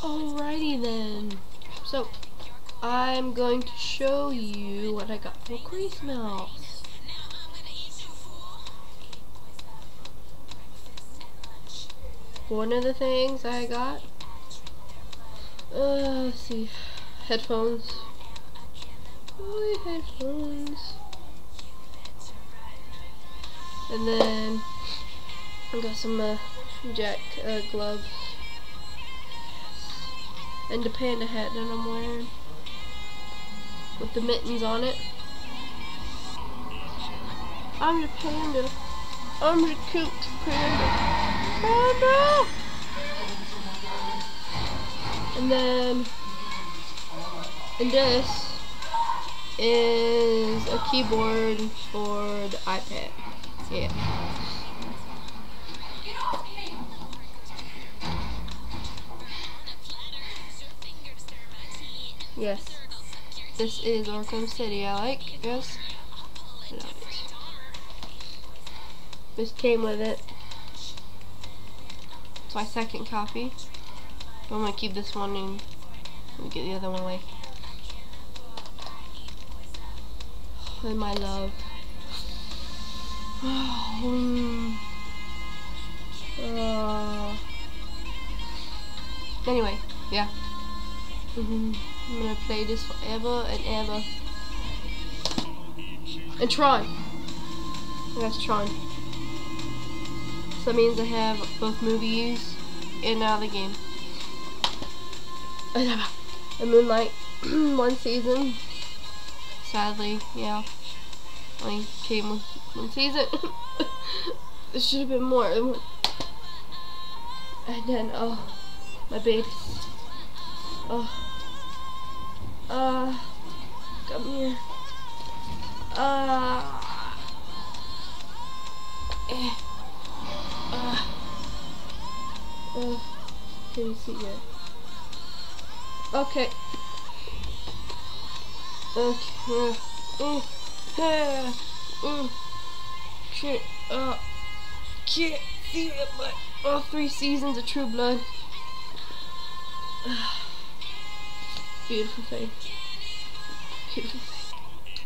Alrighty then. So, I'm going to show you what I got for Christmas. One of the things I got, let's see, headphones. Oh, headphones. And then I got some Jack gloves. And the panda hat that I'm wearing with the mittens on it. I'm the panda. I'm the cute panda. Panda! And then, and this is a keyboard for the iPad. Yeah. Yes. This is Arkham City. I like. Yes. I love it. This came with it. It's my second copy. I'm gonna keep this one and get the other one away. And my love. Anyway, yeah. I'm gonna play this forever and ever. And Tron. That's Tron. So that means I have both movies and now the game. And Moonlight, one season. Sadly, yeah. Only came with one season. There should have been more. And then, oh, my babies. Oh. Come here. Can you see it? Okay. Okay. Can't see it, but all 3 seasons of True Blood. Beautiful thing. Beautiful thing.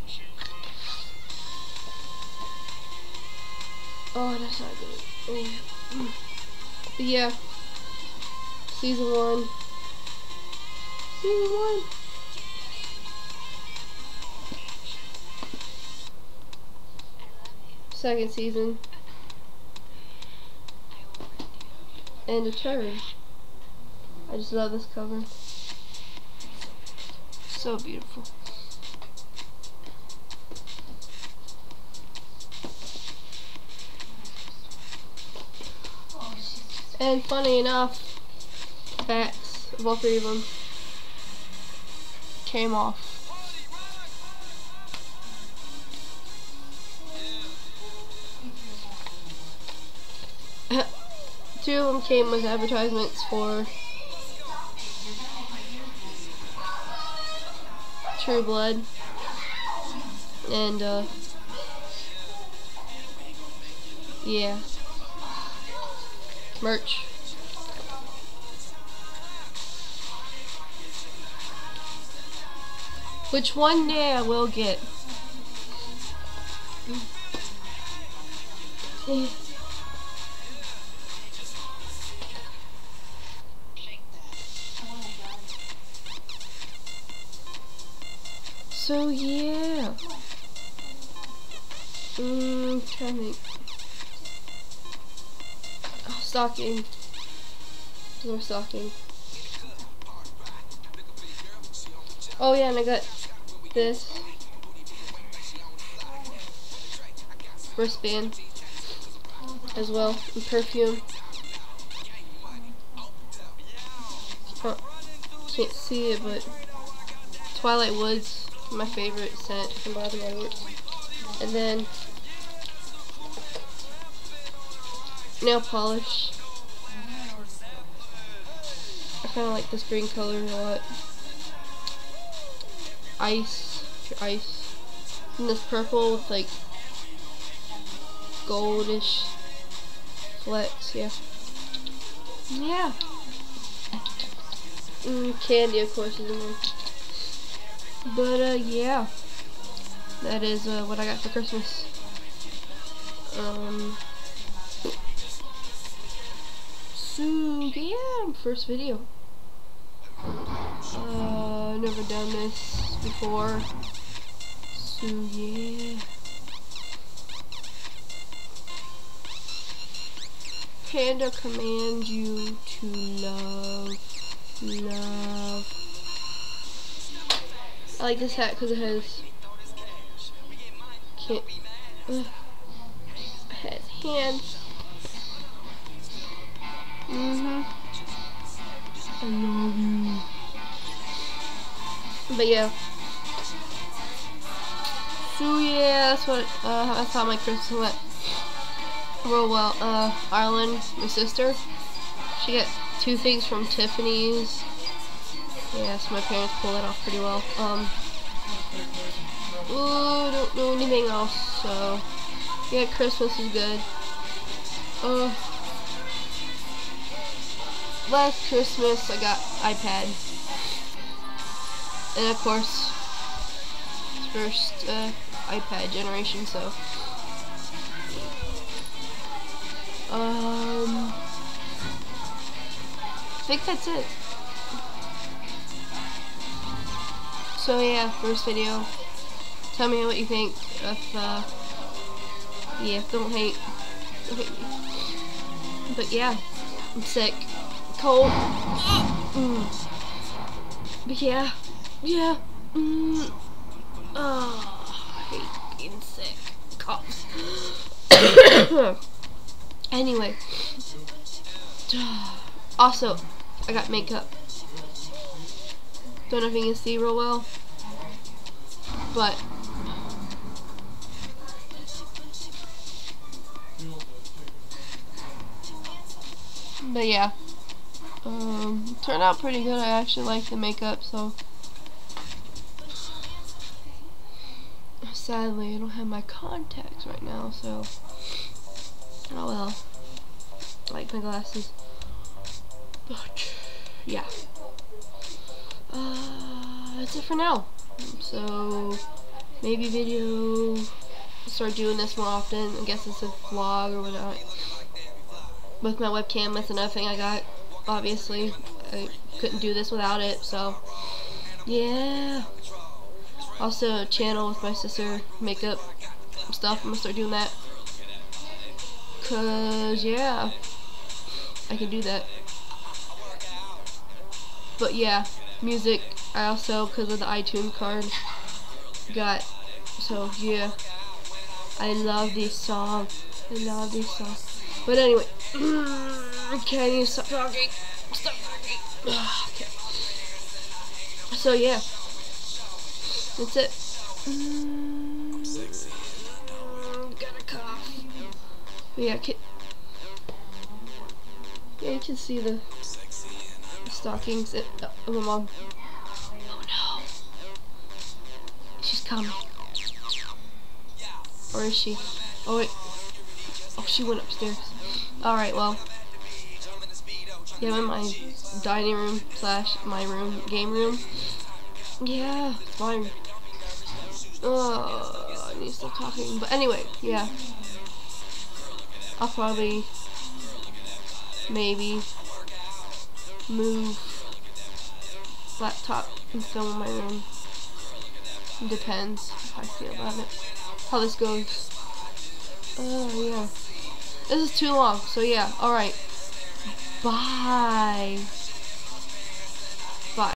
Oh, that's not good. Oh. But yeah. Season 1. Season 1. Second season. And the third. I just love this cover. So beautiful. And funny enough, backs of all 3 of them came off. Two of them came with advertisements for True Blood and yeah, merch. Which one day I will get. So yeah. Trying to think. Oh, stocking. More stocking. Oh yeah, and I got this wristband as well, and perfume. Oh, can't see it, but Twilight Woods, my favorite scent from Bath & Body Works. And then nail polish. I kind of like this green color a lot. Ice, ice. And this purple with like goldish flecks, yeah. Yeah. Candy, of course, is in one. But yeah, that is what I got for Christmas. So yeah, first video. Never done this before. So yeah. Panda commands you to love. I like this hat because it has it has hands. I love you. But yeah. So yeah, that's how my Christmas went. Real well. Arlen, my sister, she got 2 things from Tiffany's. Yeah, so my parents pulled that off pretty well. Don't know anything else, so yeah, Christmas is good. Last Christmas I got iPad, and of course, first iPad generation, so I think that's it. So yeah, first video. Tell me what you think. If yeah, don't hate me. But yeah, I'm sick, cold. But yeah. Oh, I hate being sick. Coughs. Anyway. Also, I got makeup. Don't know if you can see real well, but yeah, turned out pretty good. I actually like the makeup, so sadly I don't have my contacts right now, so oh well. I like my glasses, but yeah. That's it for now. So maybe video, start doing this more often. I guess it's a vlog or whatnot. With my webcam, that's another thing I got. Obviously, I couldn't do this without it. So yeah. Also, a channel with my sister, makeup stuff. I'm gonna start doing that. 'Cause yeah, I can do that. But yeah, music, I also, because of the iTunes card, got, so yeah, I love these songs. But anyway, okay, I need to stop talking. Okay. So yeah, that's it. Got a cough. But yeah, you can see the stockings of my mom. Oh no. She's coming. Or is she? Oh wait. Oh, she went upstairs. Alright, well. Yeah, I'm in my dining room / my room, game room. Yeah, it's fine. I need to stop talking. But anyway, yeah. I'll probably maybe move laptop and film in my room. Depends how I feel about it. How this goes. Yeah. This is too long, so yeah. Alright. Bye.